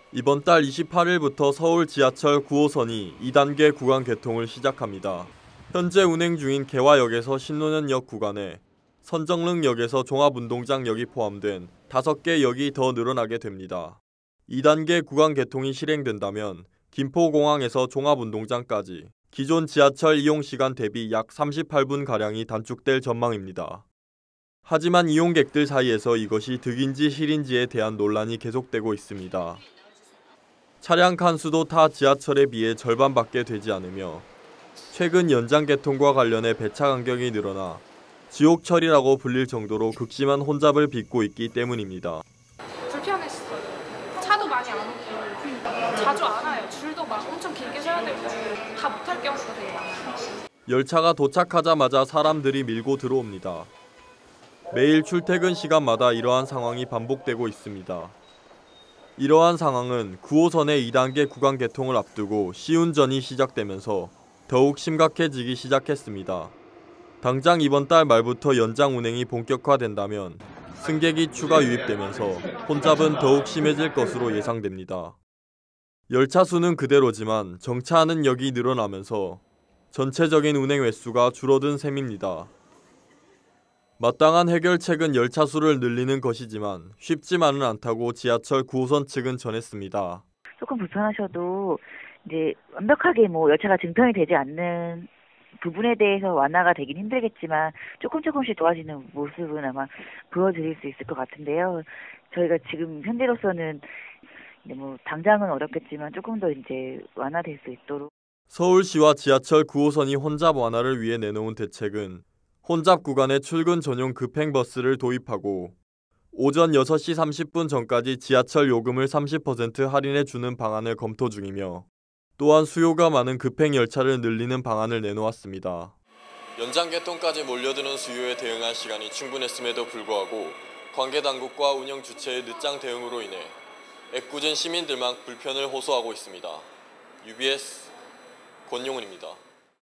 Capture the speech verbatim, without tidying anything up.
이번 달 이십팔일부터 서울 지하철 구 호선이 이 단계 구간 개통을 시작합니다. 현재 운행 중인 개화역에서 신논현역 구간에 선정릉역에서 종합운동장역이 포함된 다섯 개 역이 더 늘어나게 됩니다. 이 단계 구간 개통이 실행된다면 김포공항에서 종합운동장까지 기존 지하철 이용시간 대비 약 삼십팔 분가량이 단축될 전망입니다. 하지만 이용객들 사이에서 이것이 득인지 실인지에 대한 논란이 계속되고 있습니다. 차량 칸수도 타 지하철에 비해 절반밖에 되지 않으며 최근 연장 개통과 관련해 배차 간격이 늘어나 지옥철이라고 불릴 정도로 극심한 혼잡을 빚고 있기 때문입니다. 불편했어요. 차도 많이 안 오고 자주 안 와요. 줄도 막 엄청 길게 서야 되고 다 못할 경우가 되게 많아요. 열차가 도착하자마자 사람들이 밀고 들어옵니다. 매일 출퇴근 시간마다 이러한 상황이 반복되고 있습니다. 이러한 상황은 구 호선의 이 단계 구간 개통을 앞두고 시운전이 시작되면서 더욱 심각해지기 시작했습니다. 당장 이번 달 말부터 연장 운행이 본격화된다면 승객이 추가 유입되면서 혼잡은 더욱 심해질 것으로 예상됩니다. 열차 수는 그대로지만 정차하는 역이 늘어나면서 전체적인 운행 횟수가 줄어든 셈입니다. 마땅한 해결책은 열차 수를 늘리는 것이지만 쉽지만은 않다고 지하철 구 호선 측은 전했습니다. 조금 불편하셔도 이제 완벽하게 뭐 열차가 증편이 되지 않는 부분에 대해서 완화가 되긴 힘들겠지만 조금 조금씩 도와지는 모습은 아마 보여드릴 수 있을 것 같은데요. 저희가 지금 현재로서는 이제 뭐 당장은 어렵겠지만 조금 더 이제 완화될 수 있도록. 서울시와 지하철 구 호선이 혼잡 완화를 위해 내놓은 대책은 혼잡 구간에 출근 전용 급행버스를 도입하고 오전 여섯 시 삼십 분 전까지 지하철 요금을 삼십 퍼센트 할인해 주는 방안을 검토 중이며 또한 수요가 많은 급행 열차를 늘리는 방안을 내놓았습니다. 연장 개통까지 몰려드는 수요에 대응할 시간이 충분했음에도 불구하고 관계 당국과 운영 주체의 늦장 대응으로 인해 애꿎은 시민들만 불편을 호소하고 있습니다. 유비에스 권용훈입니다.